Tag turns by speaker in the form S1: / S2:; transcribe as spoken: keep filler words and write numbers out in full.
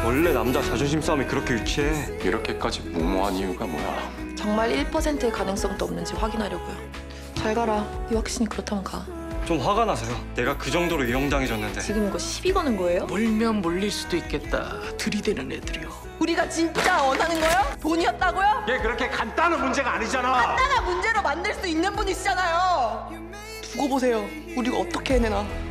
S1: 원래 남자 자존심 싸움이 그렇게 유치해.
S2: 이렇게까지 무모한 이유가 뭐야?
S3: 정말 일 퍼센트의 가능성도 없는지 확인하려고요. 잘 가라. 네 확신이 그렇다면 가.
S1: 좀 화가 나서요. 내가 그 정도로 이용당해졌는데.
S3: 지금 이거 시비 거는 거예요?
S4: 몰면 몰릴 수도 있겠다. 들이대는 애들이요.
S5: 우리가 진짜 원하는 거요? 돈이었다고요?
S6: 이게 그렇게 간단한 문제가 아니잖아.
S5: 하나가 문제로 만들 수 있는 분이시잖아요. 두고 보세요. 우리가 어떻게 해내나.